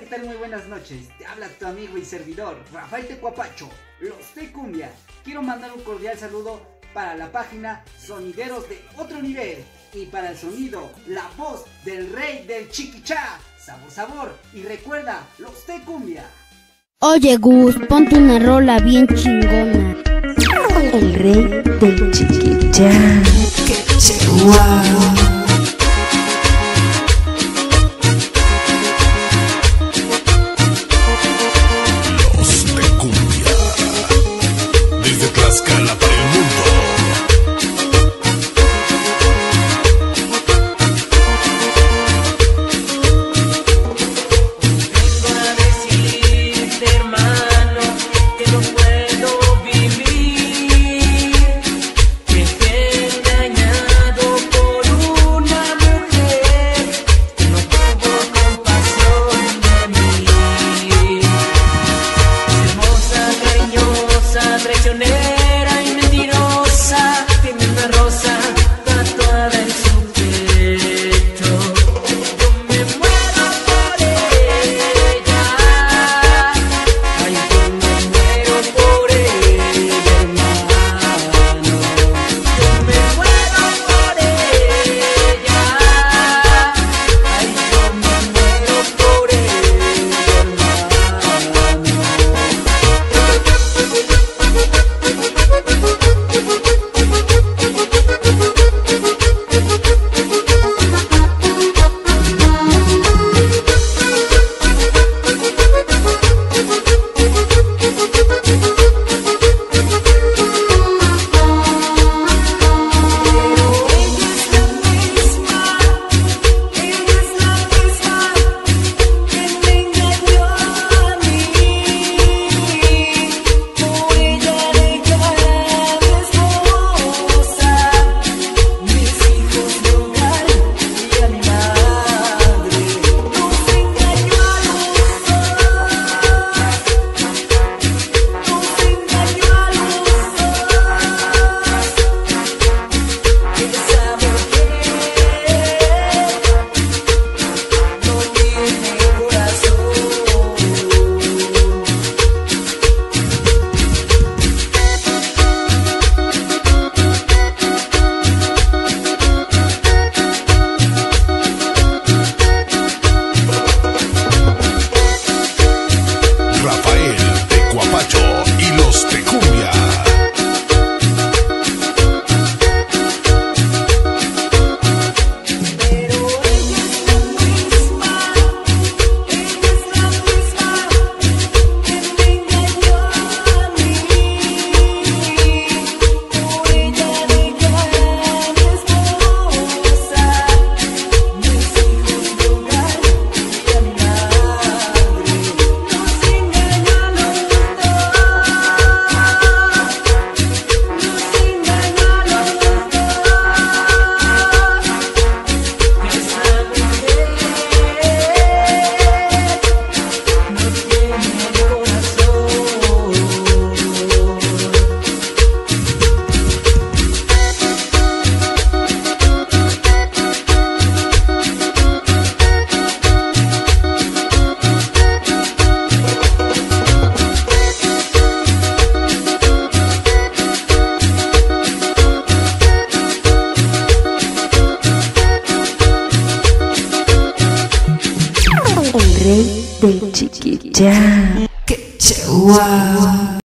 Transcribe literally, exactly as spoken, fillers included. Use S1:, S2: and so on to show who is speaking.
S1: ¿qué tal? Muy buenas noches. Te habla tu amigo y servidor, Rafael Tecuapacho, Los de Cumbia. Quiero mandar un cordial saludo para la página Sonideros de Otro Nivel y para el sonido, la voz del rey del chiquichá, sabor, sabor. Y recuerda, Los de Cumbia.
S2: Oye Gus, ponte una rola bien chingona.
S3: El rey del chiquichá. ¡Qué chihuahua!
S4: Tlaxcala para el mundo.
S5: Vengo a decirte, hermano, que no puedo vivir, que te he engañado por una mujer que no tuvo compasión de mí. Hermosa, cariñosa, traicionera
S4: Y los de Cumbia.
S3: El rey del chiquichá. ¡Qué chihuahua!